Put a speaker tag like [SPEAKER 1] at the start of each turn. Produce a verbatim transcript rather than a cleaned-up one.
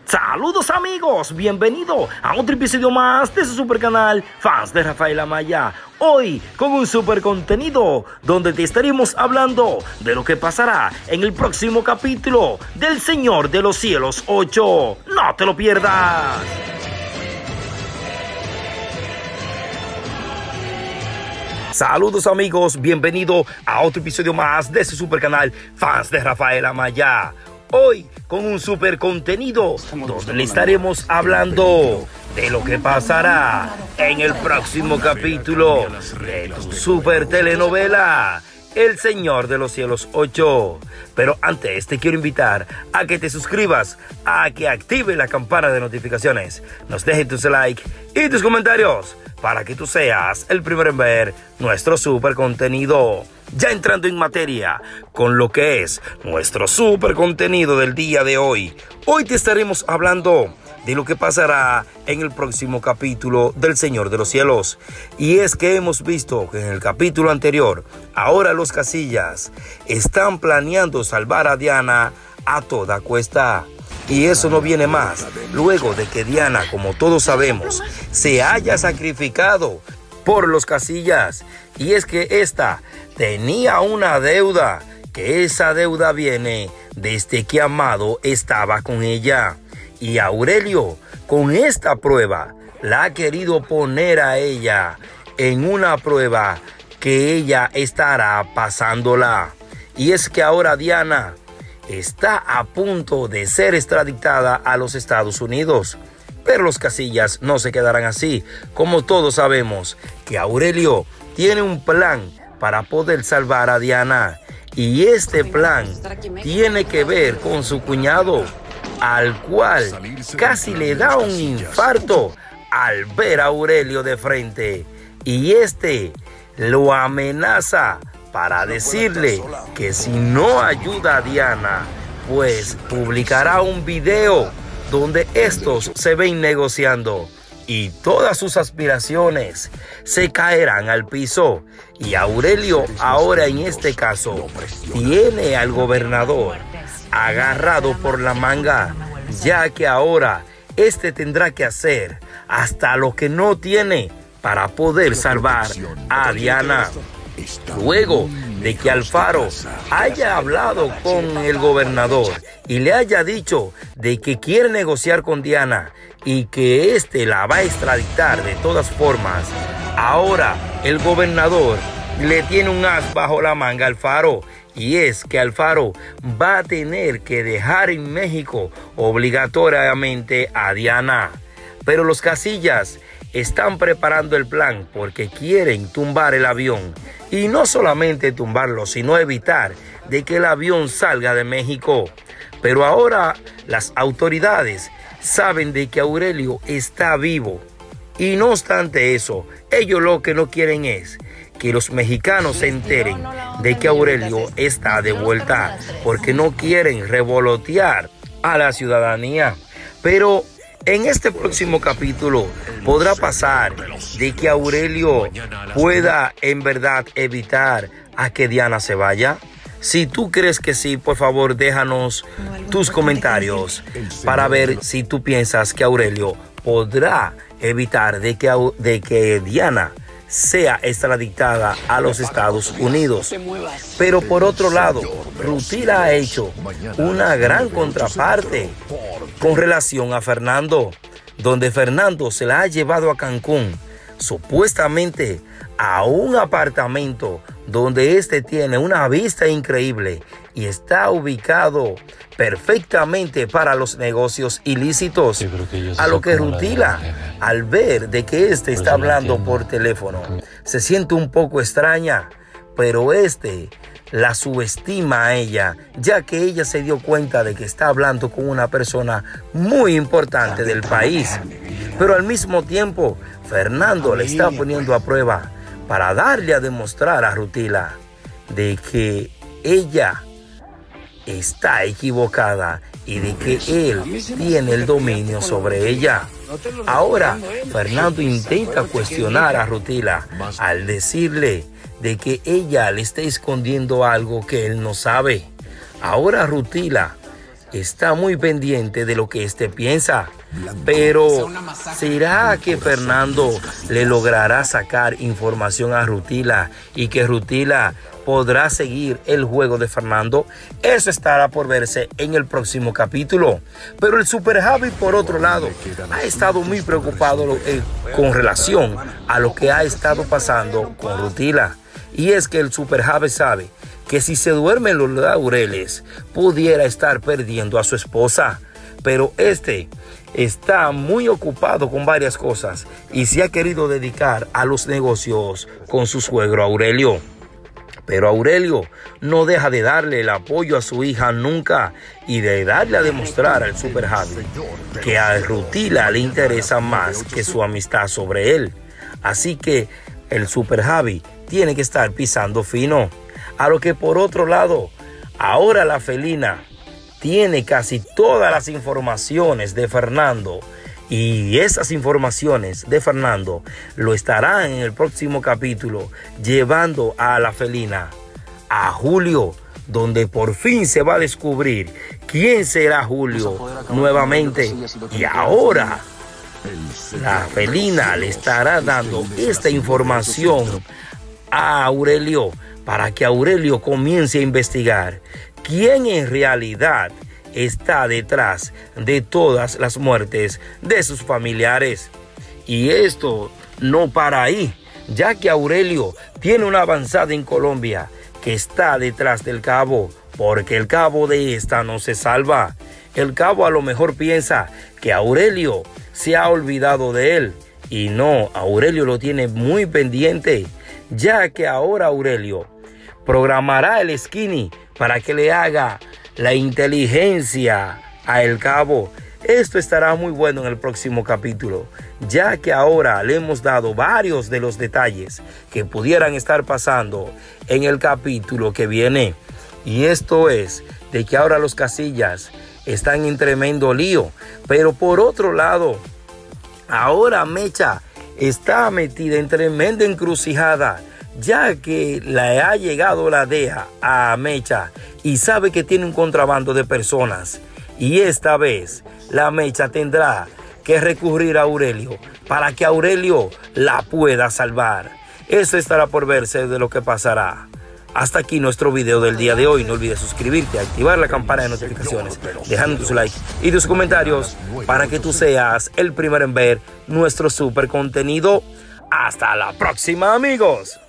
[SPEAKER 1] Saludos amigos, bienvenido a otro episodio más de su super canal Fans de Rafael Amaya. Hoy con un super contenido donde te estaremos hablando de lo que pasará en el próximo capítulo del Señor de los Cielos ocho. No te lo pierdas. Saludos amigos, bienvenido a otro episodio más de su super canal Fans de Rafael Amaya. Hoy con un super contenido donde le estaremos hablando de lo que pasará en el próximo capítulo de tu super telenovela El Señor de los Cielos ocho. Pero antes te quiero invitar a que te suscribas, a que active la campana de notificaciones, nos dejes tus like y tus comentarios para que tú seas el primero en ver nuestro super contenido. Ya entrando en materia con lo que es nuestro super contenido del día de hoy. Hoy te estaremos hablando de lo que pasará en el próximo capítulo del Señor de los Cielos. Y es que hemos visto que en el capítulo anterior, ahora los Casillas están planeando salvar a Diana a toda cuesta. Y eso no viene más luego de que Diana, como todos sabemos, se haya sacrificado por los Casillas. Y es que esta tenía una deuda, que esa deuda viene desde que Amado estaba con ella. Y Aurelio, con esta prueba, la ha querido poner a ella en una prueba que ella estará pasándola. Y es que ahora Diana está a punto de ser extraditada a los Estados Unidos. Pero los Casillas no se quedarán así. Como todos sabemos que Aurelio tiene un plan para poder salvar a Diana. Y este plan tiene que ver con su cuñado, al cual casi le da un infarto al ver a Aurelio de frente. Y este lo amenaza para decirle que si no ayuda a Diana, pues publicará un video donde estos se ven negociando y todas sus aspiraciones se caerán al piso. Y Aurelio ahora en este caso tiene al gobernador agarrado por la manga, ya que ahora este tendrá que hacer hasta lo que no tiene para poder salvar a Diana. Luego de que Alfaro haya hablado con el gobernador y le haya dicho de que quiere negociar con Diana y que éste la va a extraditar de todas formas, ahora el gobernador le tiene un as bajo la manga a Alfaro. Y es que Alfaro va a tener que dejar en México obligatoriamente a Diana. Pero los Casillas están preparando el plan porque quieren tumbar el avión. Y no solamente tumbarlo, sino evitar de que el avión salga de México. Pero ahora las autoridades saben de que Aurelio está vivo. Y no obstante eso, ellos lo que no quieren es que los mexicanos se enteren de que Aurelio está de vuelta, porque no quieren revolotear a la ciudadanía. Pero en este próximo capítulo podrá pasar de que Aurelio pueda en verdad evitar a que Diana se vaya. Si tú crees que sí, por favor déjanos tus comentarios para ver si tú piensas que Aurelio podrá evitar de que, de que Diana sea extraditada a los Estados Unidos. Pero por otro lado, Rutila ha hecho una gran contraparte con relación a Fernando, donde Fernando se la ha llevado a Cancún, supuestamente a un apartamento donde este tiene una vista increíble y está ubicado perfectamente para los negocios ilícitos. A lo que Rutila, al ver de que este está hablando por teléfono, se siente un poco extraña, pero este la subestima a ella, ya que ella se dio cuenta de que está hablando con una persona muy importante del país. Pero al mismo tiempo, Fernando le está poniendo a prueba para darle a demostrar a Rutila de que ella está equivocada y de que él tiene el dominio sobre ella. Ahora, Fernando intenta cuestionar a Rutila al decirle de que ella le está escondiendo algo que él no sabe. Ahora Rutila está muy pendiente de lo que éste piensa. Pero ¿será que Fernando le logrará sacar información a Rutila y que Rutila podrá seguir el juego de Fernando? Eso estará por verse en el próximo capítulo. Pero el Super Javi, por otro lado, ha estado muy preocupado eh, con relación a lo que ha estado pasando con Rutila. Y es que el Super Javi sabe que si se duermen los laureles, pudiera estar perdiendo a su esposa. Pero este está muy ocupado con varias cosas y se ha querido dedicar a los negocios con su suegro Aurelio. Pero Aurelio no deja de darle el apoyo a su hija nunca y de darle a demostrar al Super Javi que a Rutila le interesa más que su amistad sobre él. Así que el Super Javi tiene que estar pisando fino. A lo que por otro lado, ahora la felina tiene casi todas las informaciones de Fernando y esas informaciones de Fernando lo estarán en el próximo capítulo llevando a la felina a Julio, donde por fin se va a descubrir quién será Julio nuevamente. Y ahora la felina le estará dando esta información a Aurelio para que Aurelio comience a investigar quién en realidad está detrás de todas las muertes de sus familiares. Y esto no para ahí, ya que Aurelio tiene una avanzada en Colombia que está detrás del cabo, porque el cabo de esta no se salva. El cabo a lo mejor piensa que Aurelio se ha olvidado de él, y no, Aurelio lo tiene muy pendiente, ya que ahora Aurelio programará el Skinny para que le haga la inteligencia a el cabo. Esto estará muy bueno en el próximo capítulo, ya que ahora le hemos dado varios de los detalles que pudieran estar pasando en el capítulo que viene. Y esto es de que ahora los Casillas están en tremendo lío. Pero por otro lado, ahora Mecha está metida en tremenda encrucijada, ya que le ha llegado la D E A a Mecha y sabe que tiene un contrabando de personas. Y esta vez la Mecha tendrá que recurrir a Aurelio para que Aurelio la pueda salvar. Eso estará por verse de lo que pasará. Hasta aquí nuestro video del día de hoy. No olvides suscribirte, activar la campana de notificaciones, dejando tu like y tus comentarios para que tú seas el primero en ver nuestro super contenido. Hasta la próxima, amigos.